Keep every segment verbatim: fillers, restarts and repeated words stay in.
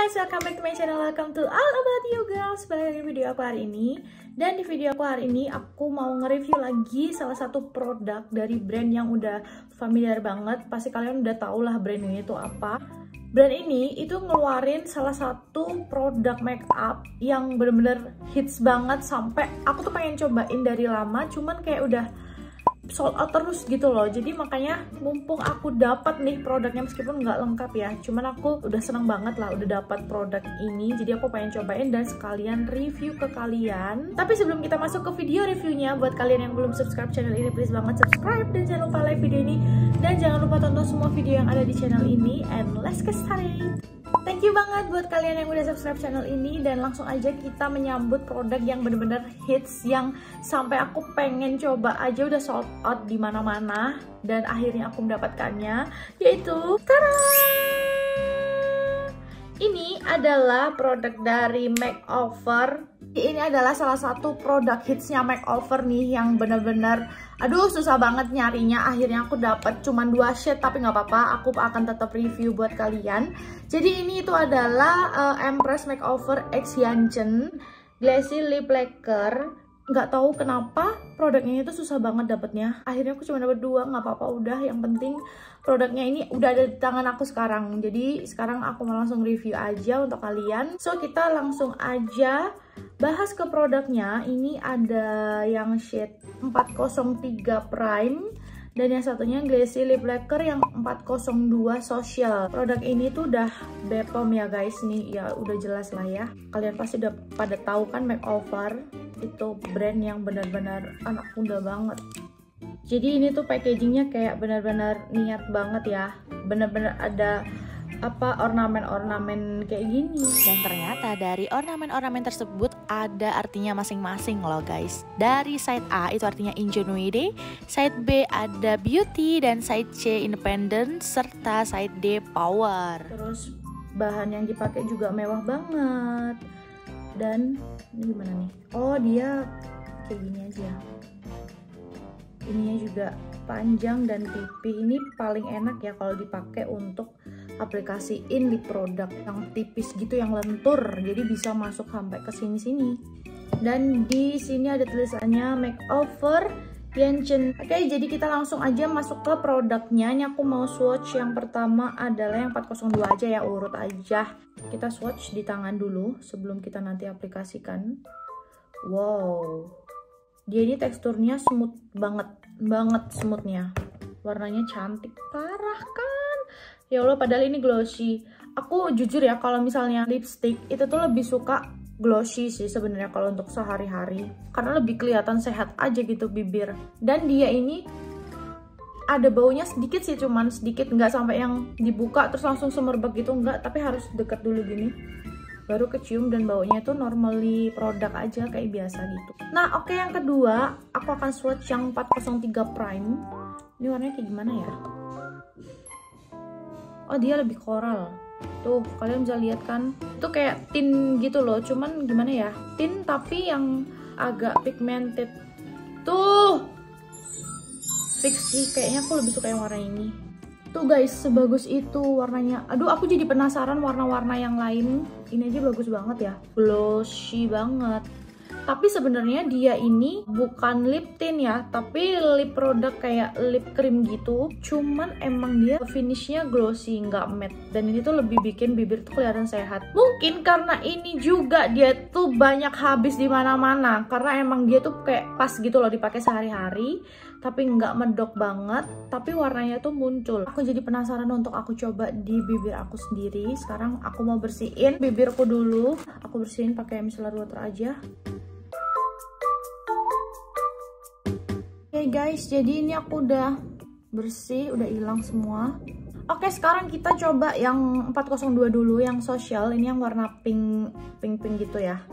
guys, welcome back to my channel, welcome to All About You Girls. Balik lagi video aku hari ini. Dan di video aku hari ini aku mau nge-review lagi salah satu produk dari brand yang udah familiar banget. Pasti kalian udah tau lah brand ini tuh apa. Brand ini itu ngeluarin salah satu produk makeup yang bener-bener hits banget, sampai aku tuh pengen cobain dari lama, cuman kayak udah sold out terus gitu loh. Jadi makanya mumpung aku dapat nih produknya, meskipun nggak lengkap ya, cuman aku udah seneng banget lah udah dapat produk ini, jadi aku pengen cobain dan sekalian review ke kalian. Tapi sebelum kita masuk ke video reviewnya, buat kalian yang belum subscribe channel ini, please banget subscribe dan jangan lupa like video ini, dan jangan lupa tonton semua video yang ada di channel ini. And let's get started. Thank you banget buat kalian yang udah subscribe channel ini, dan langsung aja kita menyambut produk yang bener-bener hits, yang sampai aku pengen coba aja udah sold out di mana-mana, dan akhirnya aku mendapatkannya, yaitu tada! Ini adalah produk dari Makeover. Ini adalah salah satu produk hitsnya Makeover nih, yang bener-bener aduh susah banget nyarinya. Akhirnya aku dapat cuman dua shade, tapi nggak apa-apa, aku akan tetap review buat kalian. Jadi ini itu adalah uh, Empress Makeover X Yanchen Glassy Lip Lacquer. Nggak tahu kenapa produknya itu susah banget dapetnya. Akhirnya aku cuma dapat dua, nggak apa-apa udah. Yang penting produknya ini udah ada di tangan aku sekarang. Jadi sekarang aku mau langsung review aja untuk kalian. So kita langsung aja bahas ke produknya. Ini ada yang shade empat nol tiga Prime, dan yang satunya Glassy Lip Lacquer yang empat nol dua Social. Produk ini tuh udah B P O M ya guys, nih ya udah jelas lah ya. Kalian pasti udah pada tahu kan Makeover itu brand yang benar-benar anak muda banget. Jadi ini tuh packagingnya kayak benar-benar niat banget ya, benar-benar ada apa ornamen-ornamen kayak gini. Dan ternyata dari ornamen-ornamen tersebut ada artinya masing-masing loh guys. Dari side A itu artinya ingenuity, side B ada beauty, dan side C independent, serta side D power. Terus bahan yang dipakai juga mewah banget. Dan ini gimana nih? Oh dia kayak gini aja. Ininya juga panjang dan tipis. Ini paling enak ya kalau dipakai untuk aplikasiin di produk yang tipis gitu, yang lentur, jadi bisa masuk sampai ke sini-sini. Dan di sini ada tulisannya Makeover Yanchen. Oke, jadi kita langsung aja masuk ke produknya. Ini aku mau swatch. Yang pertama adalah yang empat nol dua aja ya, urut aja. Kita swatch di tangan dulu sebelum kita nanti aplikasikan. Wow, dia ini teksturnya smooth banget, banget smoothnya. Warnanya cantik parah kan? Ya Allah, padahal ini glossy. Aku jujur ya, kalau misalnya lipstick itu tuh lebih suka glossy sih sebenarnya kalau untuk sehari-hari, karena lebih kelihatan sehat aja gitu bibir. Dan dia ini ada baunya sedikit sih, cuman sedikit, nggak sampai yang dibuka terus langsung semerbak gitu, nggak, tapi harus deket dulu gini baru kecium, dan baunya itu normally produk aja kayak biasa gitu. Nah oke, okay, yang kedua aku akan swatch yang empat nol tiga Prime. Ini warnanya kayak gimana ya? Oh dia lebih koral. Tuh kalian bisa lihat kan, itu kayak tint gitu loh, cuman gimana ya, tint tapi yang agak pigmented. Tuh fix sih, kayaknya aku lebih suka yang warna ini. Tuh guys, sebagus itu warnanya. Aduh aku jadi penasaran warna-warna yang lain. Ini aja bagus banget ya, glossy banget. Tapi sebenarnya dia ini bukan lip tint ya, tapi lip produk kayak lip cream gitu. Cuman emang dia finishnya glossy, nggak matte. Dan ini tuh lebih bikin bibir tuh kelihatan sehat. Mungkin karena ini juga dia tuh banyak habis di mana-mana, karena emang dia tuh kayak pas gitu loh dipakai sehari-hari, tapi nggak medok banget, tapi warnanya tuh muncul. Aku jadi penasaran untuk aku coba di bibir aku sendiri. Sekarang aku mau bersihin bibirku dulu. Aku bersihin pakai micellar water aja. Oke okay guys, jadi ini aku udah bersih, udah hilang semua. Oke, sekarang kita coba yang empat nol dua dulu, yang social. Ini yang warna pink, pink-pink gitu ya.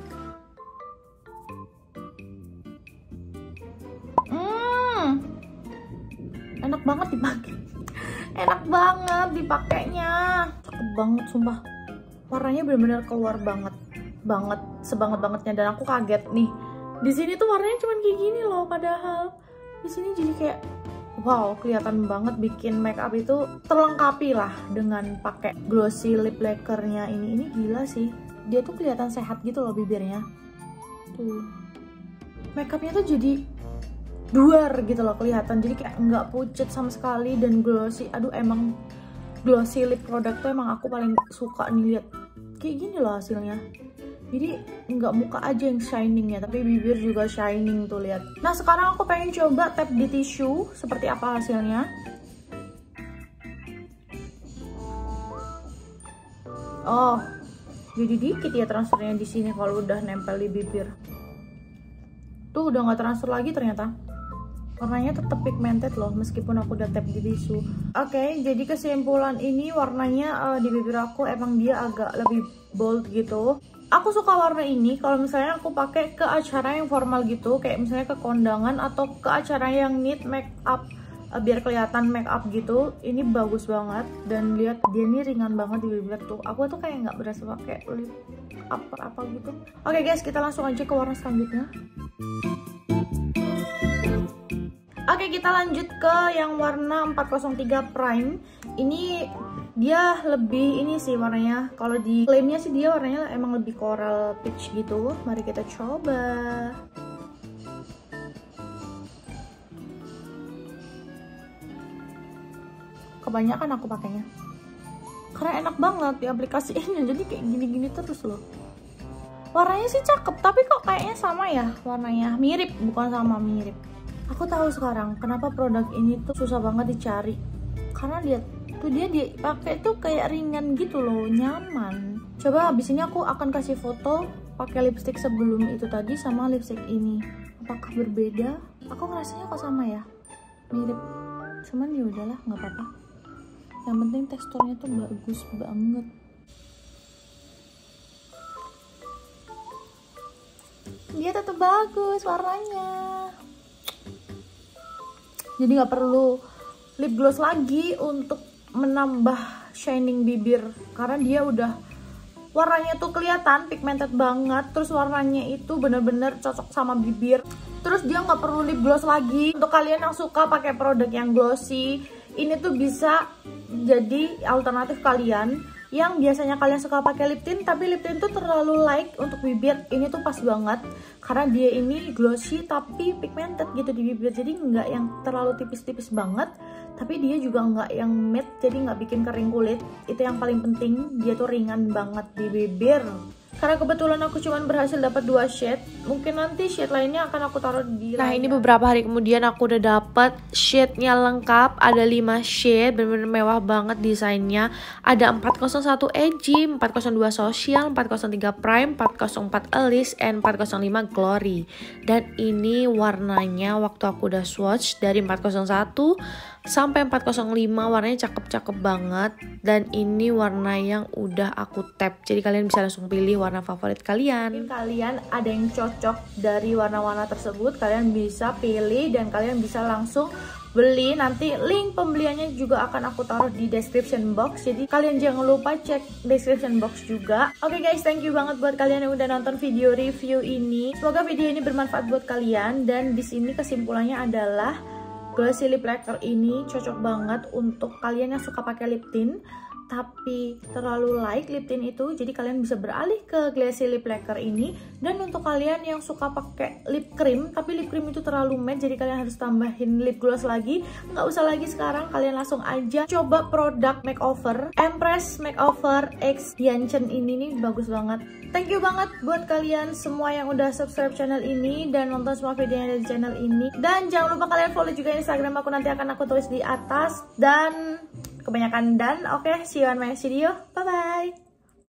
Hmm, enak banget dipakai. Enak banget dipakainya. Cakep banget, sumpah. Warnanya bener-bener keluar banget, banget, sebanget bangetnya. Dan aku kaget nih. Di sini tuh warnanya cuman kayak gini loh, padahal di sini jadi kayak wow, kelihatan banget bikin make up itu terlengkapi lah dengan pakai glossy lip lacquernya ini. Ini gila sih, dia tuh kelihatan sehat gitu loh bibirnya. Tuh, make upnya tuh jadi duar gitu loh kelihatan, jadi kayak nggak pucet sama sekali dan glossy. Aduh, emang glossy lip product tuh emang aku paling suka nih, lihat kayak gini loh hasilnya. Jadi nggak muka aja yang shining ya, tapi bibir juga shining tuh, lihat. Nah, sekarang aku pengen coba tap di tisu seperti apa hasilnya. Oh, jadi dikit ya transfernya di sini kalau udah nempel di bibir. Tuh udah nggak transfer lagi ternyata. Warnanya tetap pigmented loh meskipun aku udah tap di tisu. Oke, okay, jadi kesimpulan ini warnanya uh, di bibir aku emang dia agak lebih bold gitu. Aku suka warna ini kalau misalnya aku pakai ke acara yang formal gitu, kayak misalnya ke kondangan atau ke acara yang need make up, uh, biar kelihatan make up gitu. Ini bagus banget dan lihat dia ini ringan banget di bibir tuh. Aku tuh kayak nggak berasa pakai lip apa apa gitu. Oke okay guys, kita langsung aja ke warna selanjutnya. Oke, kita lanjut ke yang warna empat nol tiga Prime. Ini dia lebih ini sih warnanya. Kalau di klaimnya sih dia warnanya emang lebih coral peach gitu. Mari kita coba. Kebanyakan aku pakainya karena enak banget di aplikasinya. Jadi kayak gini-gini terus loh. Warnanya sih cakep, tapi kok kayaknya sama ya warnanya. Mirip, bukan sama, mirip. Aku tahu sekarang kenapa produk ini tuh susah banget dicari. Karena dia tuh dia dipakai tuh kayak ringan gitu loh, nyaman. Coba habis ini aku akan kasih foto pakai lipstick sebelum itu tadi sama lipstick ini. Apakah berbeda? Aku ngerasanya kok sama ya, mirip. Cuman ya udahlah, nggak apa-apa. Yang penting teksturnya tuh bagus banget. Dia tetap bagus warnanya. Jadi nggak perlu lip gloss lagi untuk menambah shining bibir, karena dia udah warnanya tuh kelihatan pigmented banget. Terus warnanya itu bener-bener cocok sama bibir. Terus dia nggak perlu lip gloss lagi. Untuk kalian yang suka pakai produk yang glossy, ini tuh bisa jadi alternatif kalian. Yang biasanya kalian suka pakai lip tint, tapi lip tint tuh terlalu light untuk bibir, ini tuh pas banget karena dia ini glossy tapi pigmented gitu di bibir. Jadi nggak yang terlalu tipis-tipis banget, tapi dia juga nggak yang matte, jadi nggak bikin kering kulit. Itu yang paling penting, dia tuh ringan banget di bibir. Karena kebetulan aku cuman berhasil dapat dua shade, mungkin nanti shade lainnya akan aku taruh di Nah, ini beberapa hari kemudian aku udah dapet shade-nya lengkap, ada lima shade, bener-bener mewah banget desainnya. Ada empat nol satu Edgy, empat nol dua Social, empat nol tiga Prime, empat nol empat Alice, and empat nol lima Glory. Dan ini warnanya waktu aku udah swatch dari empat nol satu sampai empat nol lima, warnanya cakep-cakep banget. Dan ini warna yang udah aku tap, jadi kalian bisa langsung pilih warna favorit kalian. Mungkin kalian ada yang cocok dari warna-warna tersebut, kalian bisa pilih dan kalian bisa langsung beli. Nanti link pembeliannya juga akan aku taruh di description box, jadi kalian jangan lupa cek description box juga. Oke okay guys, thank you banget buat kalian yang udah nonton video review ini. Semoga video ini bermanfaat buat kalian. Dan di sini kesimpulannya adalah glossy lip lacquer ini cocok banget untuk kalian yang suka pakai lip tint tapi terlalu light lip tint itu, jadi kalian bisa beralih ke glossy lip lacquer ini. Dan untuk kalian yang suka pakai lip cream tapi lip cream itu terlalu matte, jadi kalian harus tambahin lip gloss lagi, nggak usah lagi sekarang, kalian langsung aja coba produk makeover Empress Makeover X Yanchen ini nih, bagus banget. Thank you banget buat kalian semua yang udah subscribe channel ini dan nonton semua videonya dari channel ini. Dan jangan lupa kalian follow juga Instagram aku, nanti akan aku tulis di atas. Dan kebanyakan dan oke, okay, see you on my next video, bye bye.